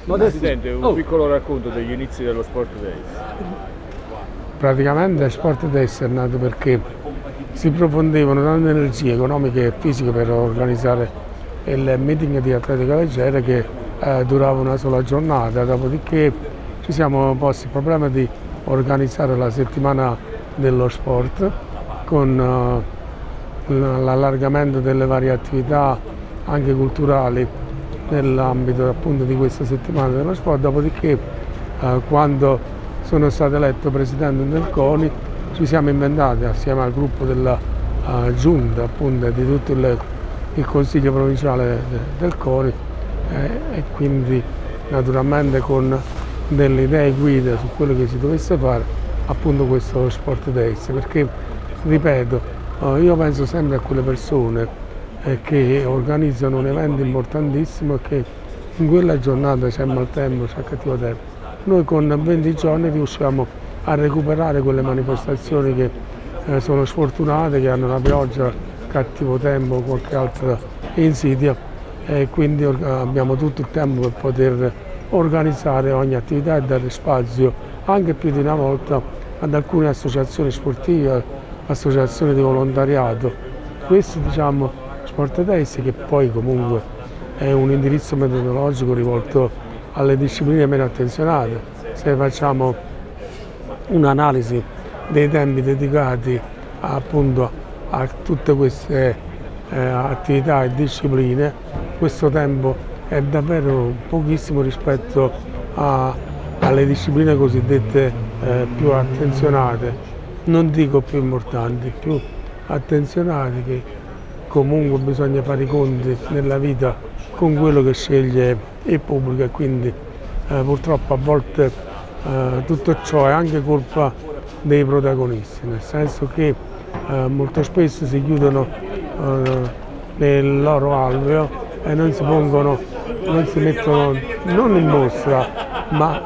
Presidente, un piccolo racconto degli inizi dello Sport Days. Praticamente Sport Days è nato perché si profondevano tante energie economiche e fisiche per organizzare il meeting di atletica leggera che durava una sola giornata, dopodiché ci siamo posti il problema di organizzare la settimana dello sport con l'allargamento delle varie attività anche culturali nell'ambito appunto di questa settimana dello sport, dopodiché quando sono stato eletto presidente del CONI ci siamo inventati assieme al gruppo della giunta appunto di tutto il consiglio provinciale del CONI e quindi naturalmente con delle idee guida su quello che si dovesse fare appunto questo Sport Days, perché ripeto io penso sempre a quelle persone che organizzano un evento importantissimo e che in quella giornata c'è maltempo, c'è cattivo tempo. Noi con 20 giorni riusciamo a recuperare quelle manifestazioni che sono sfortunate, che hanno la pioggia, cattivo tempo o qualche altra insidia e quindi abbiamo tutto il tempo per poter organizzare ogni attività e dare spazio anche più di una volta ad alcune associazioni sportive, associazioni di volontariato. Questo diciamo Sport Days che poi comunque è un indirizzo metodologico rivolto alle discipline meno attenzionate. Se facciamo un'analisi dei tempi dedicati appunto a tutte queste attività e discipline, questo tempo è davvero pochissimo rispetto alle discipline cosiddette più attenzionate, non dico più importanti, più attenzionate, che comunque bisogna fare i conti nella vita con quello che sceglie il pubblico e quindi purtroppo a volte tutto ciò è anche colpa dei protagonisti, nel senso che molto spesso si chiudono nel loro alveo e non si pongono, non si mettono non in mostra, ma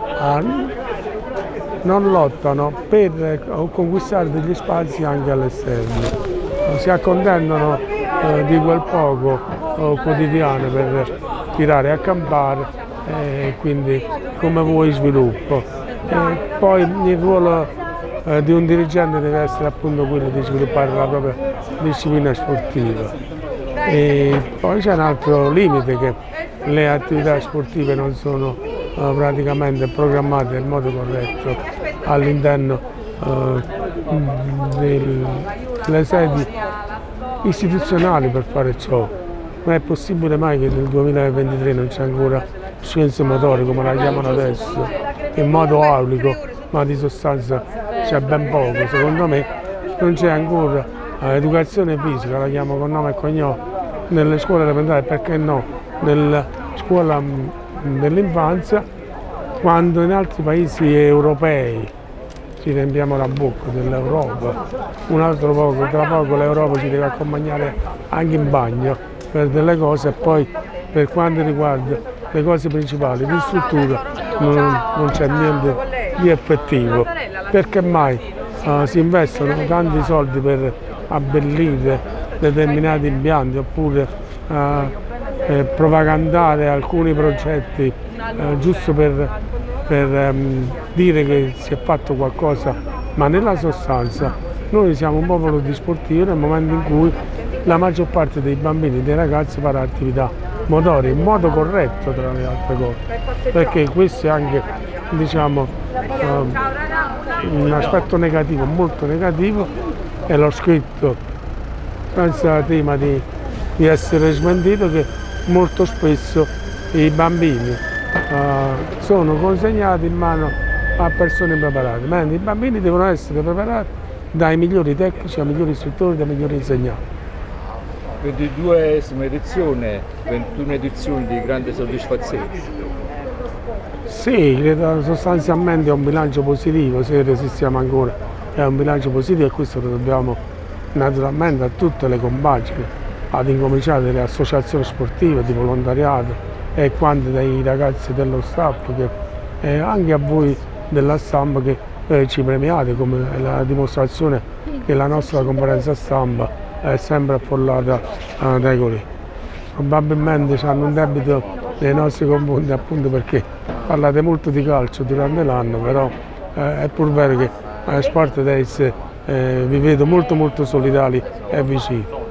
non lottano per conquistare degli spazi anche all'esterno. Si accontentano di quel poco quotidiano per tirare a campare e quindi come vuoi sviluppo. E poi il ruolo di un dirigente deve essere appunto quello di sviluppare la propria disciplina sportiva. E poi c'è un altro limite, che le attività sportive non sono praticamente programmate in modo corretto all'interno delle sedi istituzionali per fare ciò. Ma è possibile mai che nel 2023 non c'è ancora scienze motorie, come la chiamano adesso, in modo aulico, ma di sostanza c'è ben poco. Secondo me non c'è ancora educazione fisica, la chiamo con nome e cognome, nelle scuole elementari, perché no, nella scuola dell'infanzia, quando in altri paesi europei ci riempiamo la bocca dell'Europa, un altro poco, tra poco l'Europa ci deve accompagnare anche in bagno per delle cose e poi per quanto riguarda le cose principali di struttura non c'è niente di effettivo. Perché mai si investono tanti soldi per abbellire determinati impianti oppure propagandare alcuni progetti giusto per dire che si è fatto qualcosa, ma nella sostanza noi siamo un popolo di sportivi nel momento in cui la maggior parte dei bambini e dei ragazzi farà attività motorie in modo corretto, tra le altre cose, perché questo è anche diciamo, un aspetto negativo, molto negativo, e l'ho scritto senza tema di essere smentito, che molto spesso i bambini sono consegnati in mano a persone preparate, mentre i bambini devono essere preparati dai migliori tecnici, dai migliori istruttori, dai migliori insegnanti. 22esima edizione, 21 edizioni di grande soddisfazione. Sì, credo sostanzialmente è un bilancio positivo, se resistiamo ancora è un bilancio positivo, e questo lo dobbiamo naturalmente a tutte le compagini, ad incominciare dalle associazioni sportive, di volontariato e quanti dei ragazzi dello staff, e anche a voi della stampa che ci premiate, come la dimostrazione che la nostra conferenza stampa è sempre affollata dai colleghi. Probabilmente hanno un debito nei nostri confronti, appunto perché parlate molto di calcio durante l'anno, però è pur vero che Sport Days vi vedo molto solidali e vicini.